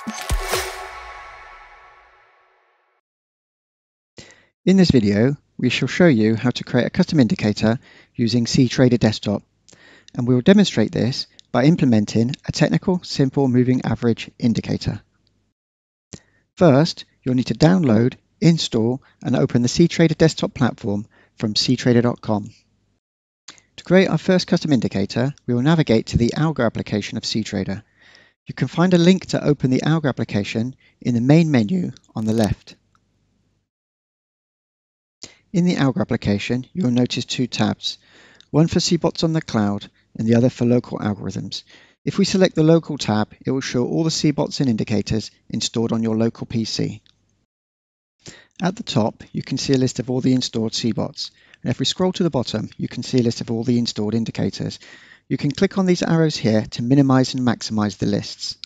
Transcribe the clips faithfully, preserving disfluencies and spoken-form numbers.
In this video, we shall show you how to create a custom indicator using cTrader Desktop, and we will demonstrate this by implementing a technical simple moving average indicator. First, you'll need to download, install, and open the cTrader Desktop platform from c trader dot com. To create our first custom indicator, we will navigate to the Algo application of cTrader. You can find a link to open the Algo application in the main menu on the left. In the Algo application, you will notice two tabs, one for C bots on the cloud and the other for local algorithms. If we select the local tab, it will show all the C bots and indicators installed on your local P C. At the top, you can see a list of all the installed C bots, and if we scroll to the bottom, you can see a list of all the installed indicators. You can click on these arrows here to minimize and maximize the lists.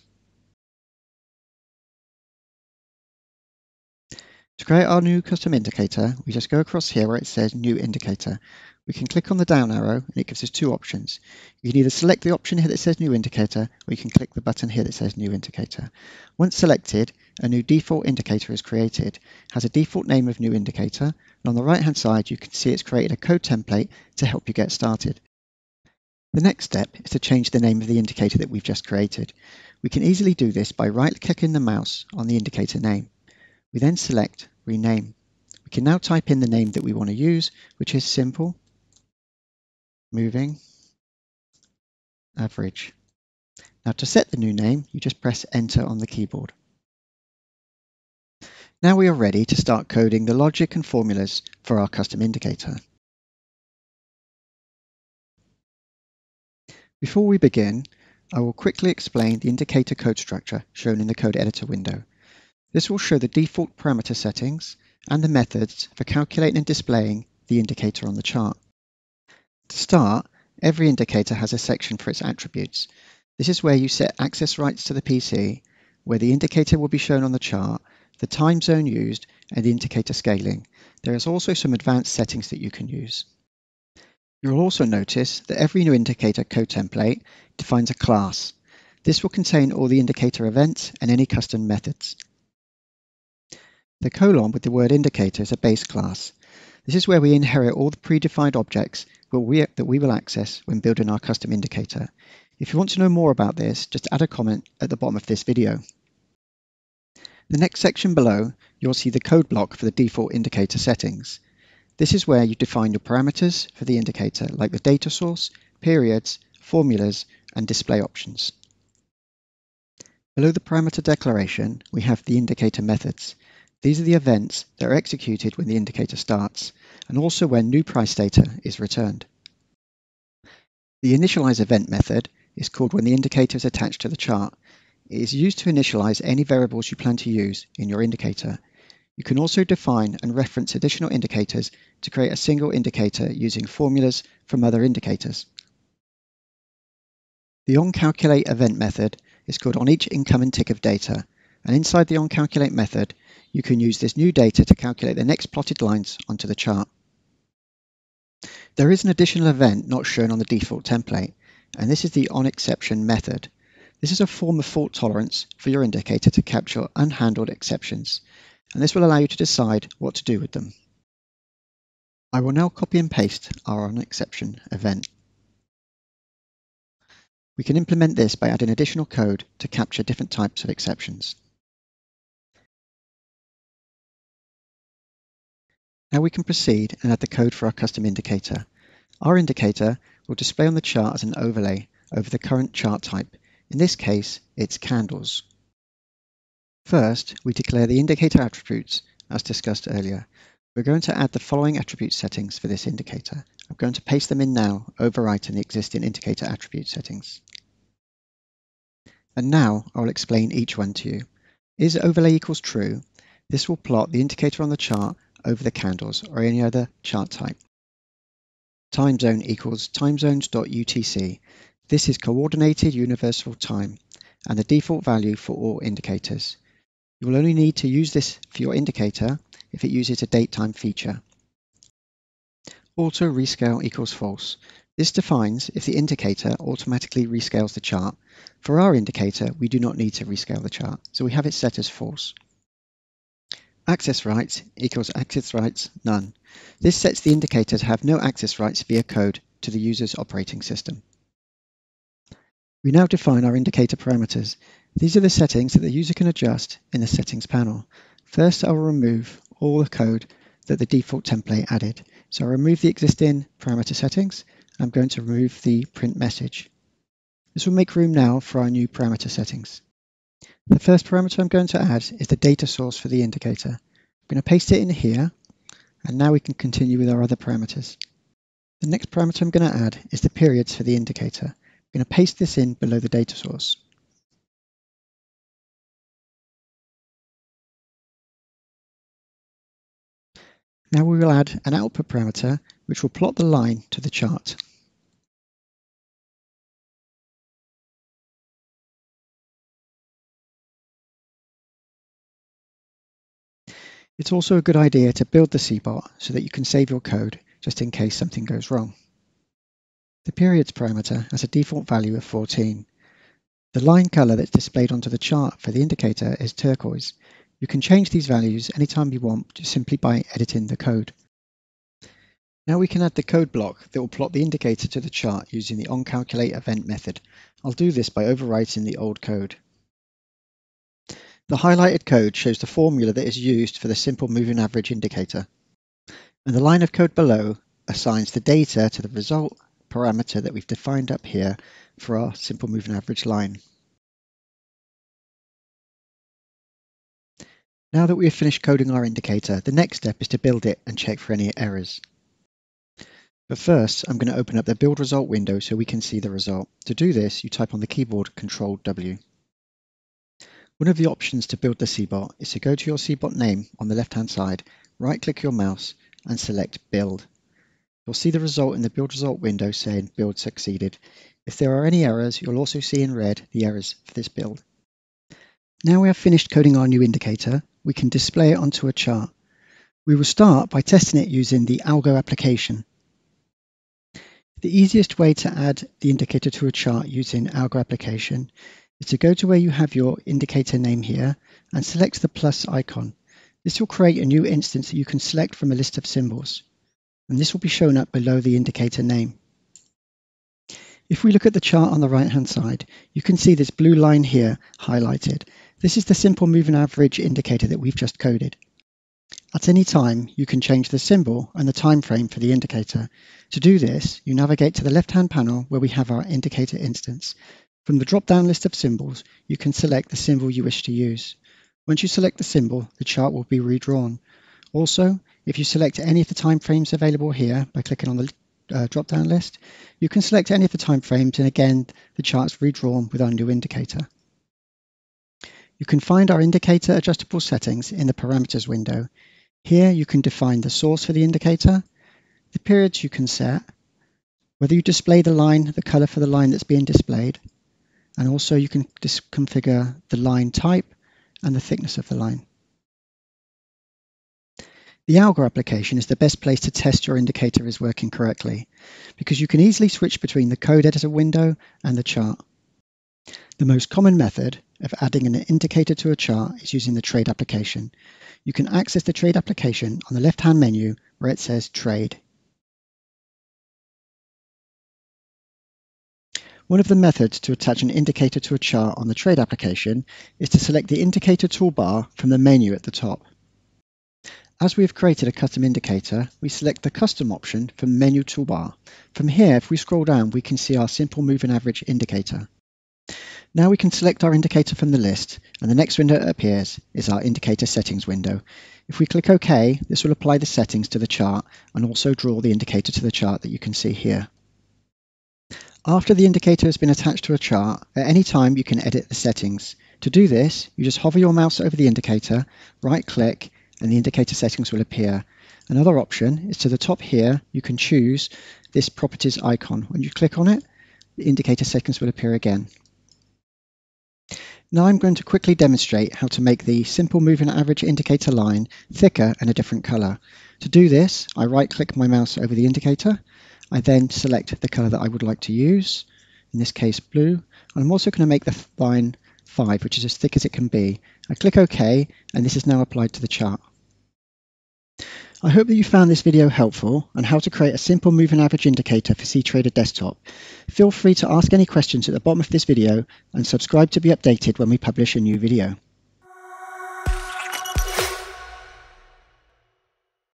To create our new custom indicator, we just go across here where it says New Indicator. We can click on the down arrow and it gives us two options. You can either select the option here that says New Indicator, or you can click the button here that says New Indicator. Once selected, a new default indicator is created. It has a default name of New Indicator, and on the right hand side you can see it's created a code template to help you get started. The next step is to change the name of the indicator that we've just created. We can easily do this by right-clicking the mouse on the indicator name. We then select Rename. We can now type in the name that we want to use, which is Simple Moving Average. Now to set the new name, you just press Enter on the keyboard. Now we are ready to start coding the logic and formulas for our custom indicator. Before we begin, I will quickly explain the indicator code structure shown in the code editor window. This will show the default parameter settings and the methods for calculating and displaying the indicator on the chart. To start, every indicator has a section for its attributes. This is where you set access rights to the P C, where the indicator will be shown on the chart, the time zone used, and the indicator scaling. There is also some advanced settings that you can use. You will also notice that every new indicator code template defines a class. This will contain all the indicator events and any custom methods. The colon with the word indicator is a base class. This is where we inherit all the predefined objects that we, that we will access when building our custom indicator. If you want to know more about this, just add a comment at the bottom of this video. The next section below, you'll see the code block for the default indicator settings. This is where you define your parameters for the indicator, like the data source, periods, formulas, and display options. Below the parameter declaration, we have the indicator methods. These are the events that are executed when the indicator starts, and also when new price data is returned. The initialize event method is called when the indicator is attached to the chart. It is used to initialize any variables you plan to use in your indicator. You can also define and reference additional indicators to create a single indicator using formulas from other indicators. The onCalculate event method is called on each incoming tick of data, and inside the onCalculate method, you can use this new data to calculate the next plotted lines onto the chart. There is an additional event not shown on the default template, and this is the onException method. This is a form of fault tolerance for your indicator to capture unhandled exceptions, and this will allow you to decide what to do with them. I will now copy and paste our onException event. We can implement this by adding additional code to capture different types of exceptions. Now we can proceed and add the code for our custom indicator. Our indicator will display on the chart as an overlay over the current chart type. In this case, it's candles. First, we declare the indicator attributes as discussed earlier. We're going to add the following attribute settings for this indicator. I'm going to paste them in now, overwriting the existing indicator attribute settings. And now I'll explain each one to you. Is overlay equals true? This will plot the indicator on the chart over the candles or any other chart type. Time zone equals timezones.utc. This is coordinated universal time and the default value for all indicators. You will only need to use this for your indicator if it uses a date time feature. Auto rescale equals false. This defines if the indicator automatically rescales the chart. For our indicator, we do not need to rescale the chart, so we have it set as false. Access rights equals access rights none. This sets the indicator to have no access rights via code to the user's operating system. We now define our indicator parameters. These are the settings that the user can adjust in the settings panel. First, I will remove all the code that the default template added. So I'll remove the existing parameter settings. I'm going to remove the print message. This will make room now for our new parameter settings. The first parameter I'm going to add is the data source for the indicator. I'm going to paste it in here, and now we can continue with our other parameters. The next parameter I'm going to add is the periods for the indicator. I'm going to paste this in below the data source. Now we will add an output parameter which will plot the line to the chart. It's also a good idea to build the C bot so that you can save your code just in case something goes wrong. The periods parameter has a default value of fourteen. The line color that's displayed onto the chart for the indicator is turquoise. You can change these values anytime you want just simply by editing the code. Now we can add the code block that will plot the indicator to the chart using the onCalculate event method. I'll do this by overwriting the old code. The highlighted code shows the formula that is used for the simple moving average indicator. And the line of code below assigns the data to the result parameter that we've defined up here for our simple moving average line. Now that we have finished coding our indicator, the next step is to build it and check for any errors. But first, I'm going to open up the build result window so we can see the result. To do this, you type on the keyboard control W. One of the options to build the C bot is to go to your C bot name on the left-hand side, right-click your mouse and select Build. You'll see the result in the build result window saying Build succeeded. If there are any errors, you'll also see in red the errors for this build. Now we have finished coding our new indicator, we can display it onto a chart. We will start by testing it using the Algo application. The easiest way to add the indicator to a chart using Algo application is to go to where you have your indicator name here and select the plus icon. This will create a new instance that you can select from a list of symbols, and this will be shown up below the indicator name. If we look at the chart on the right hand side, you can see this blue line here highlighted. This is the simple moving average indicator that we've just coded. At any time, you can change the symbol and the time frame for the indicator. To do this, you navigate to the left-hand panel where we have our indicator instance. From the drop-down list of symbols, you can select the symbol you wish to use. Once you select the symbol, the chart will be redrawn. Also, if you select any of the time frames available here by clicking on the uh, drop-down list, you can select any of the time frames, and again, the chart's redrawn with our new indicator. You can find our indicator adjustable settings in the parameters window. Here you can define the source for the indicator, the periods you can set, whether you display the line, the color for the line that's being displayed, and also you can configure the line type and the thickness of the line. The Algo application is the best place to test your indicator is working correctly, because you can easily switch between the code editor window and the chart. The most common method of adding an indicator to a chart is using the Trade application. You can access the Trade application on the left-hand menu where it says Trade. One of the methods to attach an indicator to a chart on the Trade application is to select the indicator toolbar from the menu at the top. As we have created a custom indicator, we select the Custom option from Menu Toolbar. From here, if we scroll down, we can see our simple moving average indicator. Now we can select our indicator from the list, and the next window that appears is our indicator settings window. If we click OK, this will apply the settings to the chart and also draw the indicator to the chart that you can see here. After the indicator has been attached to a chart, at any time you can edit the settings. To do this, you just hover your mouse over the indicator, right-click, and the indicator settings will appear. Another option is to the top here, you can choose this properties icon. When you click on it, the indicator settings will appear again. Now I'm going to quickly demonstrate how to make the simple moving average indicator line thicker and a different color. To do this, I right-click my mouse over the indicator, I then select the colour that I would like to use, in this case blue, and I'm also going to make the line five, which is as thick as it can be. I click OK, and this is now applied to the chart. I hope that you found this video helpful on how to create a simple moving average indicator for cTrader desktop. Feel free to ask any questions at the bottom of this video and subscribe to be updated when we publish a new video.